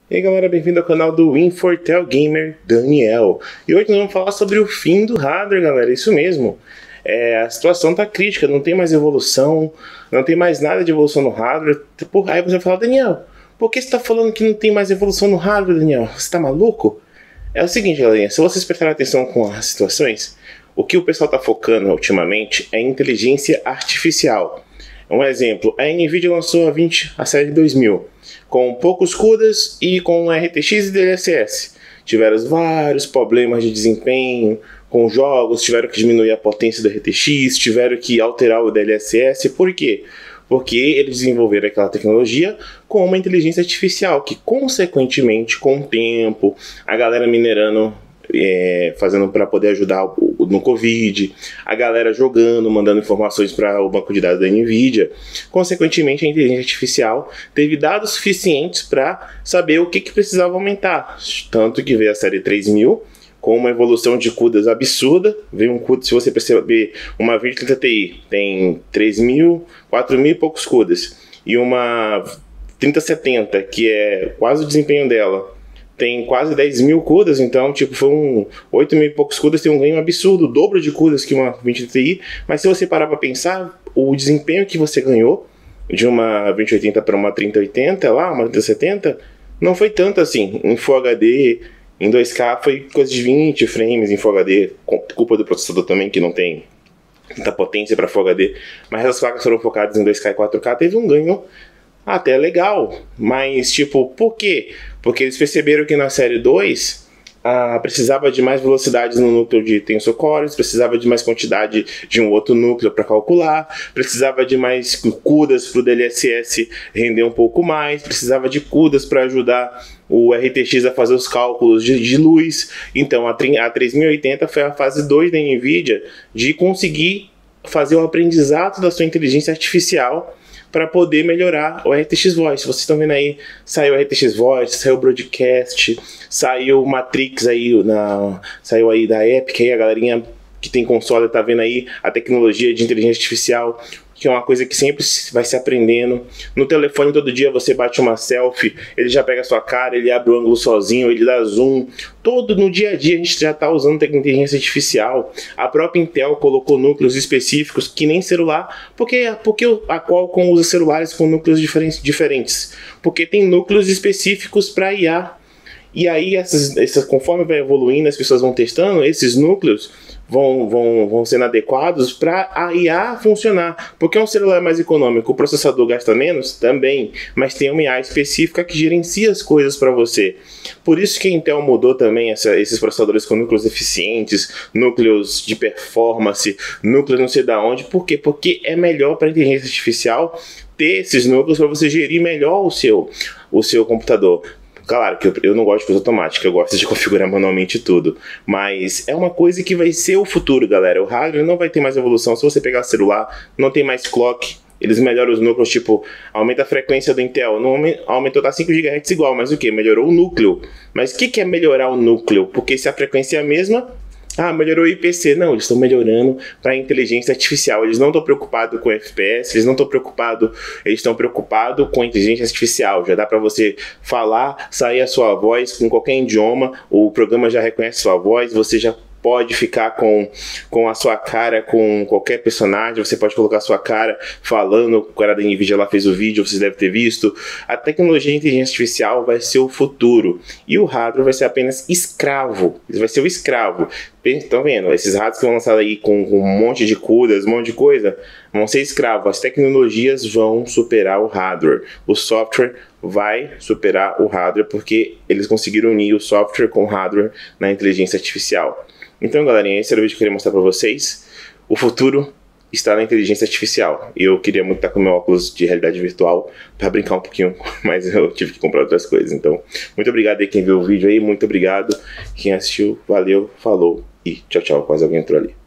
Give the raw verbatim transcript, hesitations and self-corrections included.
E aí galera, bem-vindo ao canal do Infortel Gamer Daniel. E hoje nós vamos falar sobre o fim do hardware, galera, isso mesmo. É, a situação tá crítica, não tem mais evolução, não tem mais nada de evolução no hardware. Por, aí você vai falar, Daniel, por que você tá falando que não tem mais evolução no hardware, Daniel? Você tá maluco? É o seguinte, galerinha, se vocês prestarem atenção com as situações, o que o pessoal tá focando ultimamente é inteligência artificial. Um exemplo, a Nvidia lançou a vinte, a série dois mil, com poucos CUDAs e com R T X e D L S S. Tiveram vários problemas de desempenho com jogos, tiveram que diminuir a potência do R T X, tiveram que alterar o D L S S. Por quê? Porque eles desenvolveram aquela tecnologia com uma inteligência artificial que, consequentemente, com o tempo, a galera minerando, É, fazendo para poder ajudar o, o, no Covid, a galera jogando, mandando informações para o banco de dados da Nvidia. Consequentemente, a inteligência artificial teve dados suficientes para saber o que, que precisava aumentar. Tanto que veio a série três mil com uma evolução de CUDAs absurda. Veio um CUDA, se você perceber, uma vinte trinta Ti tem três mil, quatro mil e poucos CUDAs, e uma trinta setenta, que é quase o desempenho dela, tem quase dez mil CUDAs, então tipo, foi um oito mil e poucos CUDAs, tem um ganho absurdo, o dobro de CUDAs que uma vinte Ti, mas se você parar para pensar, o desempenho que você ganhou de uma vinte oitenta para uma trinta oitenta, lá, uma trinta setenta, não foi tanto assim. Em Full H D, em dois K, foi coisa de vinte frames em Full H D, culpa do processador também, que não tem tanta potência para Full H D, mas as placas foram focadas em dois K e quatro K, teve um ganho até legal, mas tipo, por quê? Porque eles perceberam que na série dois ah, precisava de mais velocidades no núcleo de tensor cores, precisava de mais quantidade de um outro núcleo para calcular, precisava de mais CUDAs para o D L S S render um pouco mais, precisava de CUDAs para ajudar o R T X a fazer os cálculos de, de luz. Então a, a três mil e oitenta foi a fase dois da Nvidia de conseguir fazer o aprendizado da sua inteligência artificial para poder melhorar o R T X Voice. Vocês estão vendo aí, saiu o R T X Voice, saiu o Broadcast, saiu o Matrix aí, na, saiu aí da Epic, aí a galerinha que tem console tá vendo aí a tecnologia de inteligência artificial, que é uma coisa que sempre vai se aprendendo. No telefone todo dia você bate uma selfie, ele já pega a sua cara, ele abre o ângulo sozinho, ele dá zoom. Todo no dia a dia a gente já está usando inteligência artificial. A própria Intel colocou núcleos específicos que nem celular, porque, porque a Qualcomm usa celulares com núcleos diferentes, diferentes porque tem núcleos específicos para I A. E aí, essas, essas, conforme vai evoluindo, as pessoas vão testando, esses núcleos vão, vão, vão sendo adequados para a I A funcionar. Porque um celular mais econômico, o processador gasta menos? Também, mas tem uma I A específica que gerencia as coisas para você. Por isso que a Intel mudou também essa, esses processadores com núcleos eficientes, núcleos de performance, núcleos não sei da onde. Por quê? Porque é melhor para a inteligência artificial ter esses núcleos para você gerir melhor o seu, o seu computador. Claro que eu, eu não gosto de coisa automática, eu gosto de configurar manualmente tudo. Mas é uma coisa que vai ser o futuro, galera. O hardware não vai ter mais evolução. Se você pegar o celular, não tem mais clock. Eles melhoram os núcleos, tipo, aumenta a frequência do Intel. Não aumentou, tá cinco gigahertz igual, mas o que? Melhorou o núcleo. Mas o que, que é melhorar o núcleo? Porque se a frequência é a mesma... Ah, melhorou o I P C. Não, eles estão melhorando para a inteligência artificial. Eles não estão preocupados com F P S, eles não estão preocupados, eles estão preocupados com a inteligência artificial. Já dá para você falar, sair a sua voz com qualquer idioma, o programa já reconhece sua voz, você já pode ficar com, com a sua cara com qualquer personagem, você pode colocar a sua cara falando, o cara da Nvidia lá fez o vídeo, vocês devem ter visto. A tecnologia de inteligência artificial vai ser o futuro, e o hardware vai ser apenas escravo, vai ser o escravo. Estão vendo? Esses hardwares que vão lançar aí com, com um monte de CUDAs, um monte de coisa, vão ser escravos. As tecnologias vão superar o hardware, o software vai superar o hardware, porque eles conseguiram unir o software com o hardware na inteligência artificial. Então, galerinha, esse era o vídeo que eu queria mostrar pra vocês. O futuro está na inteligência artificial. E eu queria muito estar com meu óculos de realidade virtual para brincar um pouquinho, mas eu tive que comprar outras coisas. Então, muito obrigado aí quem viu o vídeo aí, muito obrigado quem assistiu, valeu, falou e tchau, tchau. Quase alguém entrou ali.